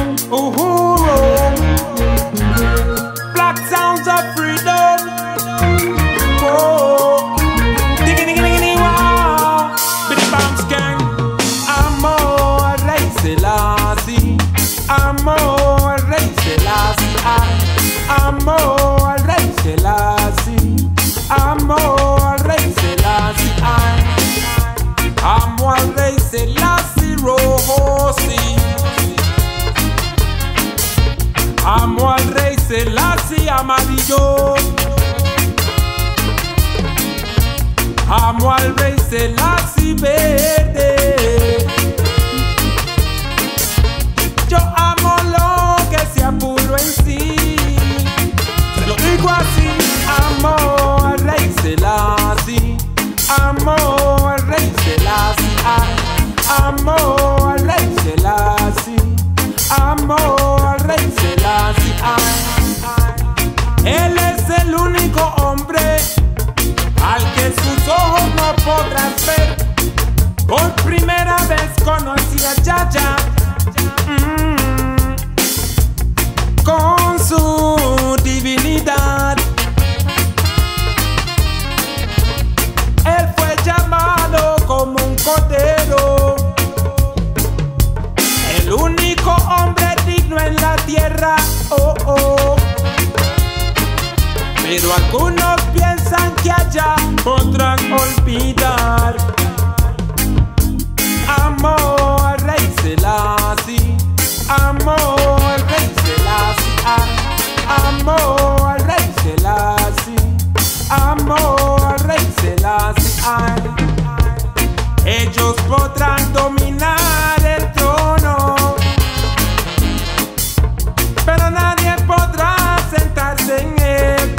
Uhuru, black sounds of freedom. Whoa, diggy diggy diggy wow, bitty bombs gang. Amor Rey Selassie, Amor Rey Selassie, Amor Rey Selassie, Amor Rey Selassie, Amo al Rey Selassie rojo, sí. Amo al Rey Selassie amarillo. Amo al Rey Selassie verde. Yo amo lo que sea puro en sí. Se lo digo así. Amo al Rey Selassie. Amo al Rey Selassie. Amo al Rey Selassie. Amo al Rey Selassie. Él es el único hombre al que sus ojos no podrán ver. Por primera vez conocí a Yaya, con su divinidad. Él fue llamado como un cordero, el único hombre digno en la tierra. Oh, oh. Pero algunos piensan que allá podrán olvidar. Amo al Rey Selassie, amo al Rey Selassie, amo al Rey Selassie, amo al Rey Selassie. Ellos podrán dominar el trono, pero nadie podrá sentarse en él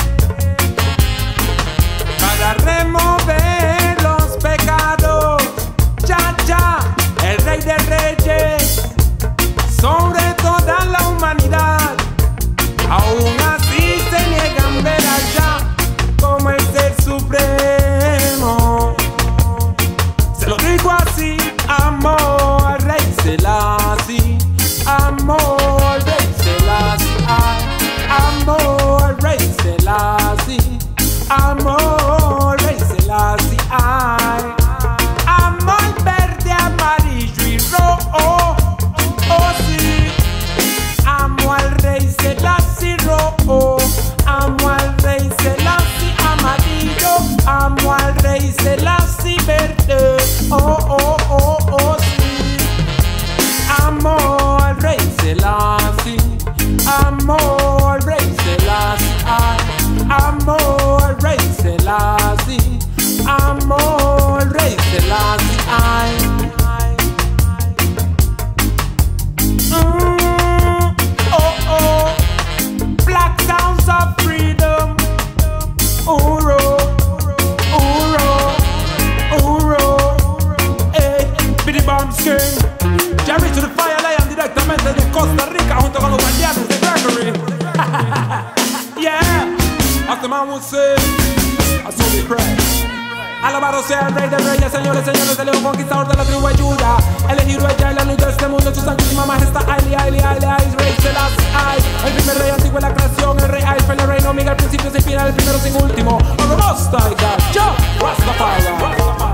para remover los pecados. Yaya, el Rey de Reyes, sobre toda la humanidad. Aún así se niegan ver allá como el ser supremo. Se lo digo así. Amo al Rey Selassie, amo al Rey Selassie, amo al Rey Selassie, amo al Rey Selassie. Amo el verde, amarillo y rojo. Oh sí. Amo al Rey Selassie rojo, amo al Rey Selassie amarillo, amo al Rey Selassie verde. Oh, oh, oh, oh sí. Amo al Rey Selassie, amo al Rey Selassie, amo al Rey Selassie, amo al Rey Selassie. Oh, oh, black sounds of freedom. Uro, uro, uro, Bitty Bombs King. Jerry to the Fire Lion, directamente de Costa Rica, junto con los guardianes de Gregory. Yeah, as the man would say, I saw me pray. Alabado sea el Rey de Reyes, señores, señores, el león conquistador de la tribu de Judá. Elegido ella en la luz de este mundo, su santísima majestad. Aile, Aile, Aile, Aile, Rey Selassie. El primer rey antiguo en la creación, el rey Aile, el reino, Miguel, principio sin final, el primero sin último. On the most high God, Jah Rastafari.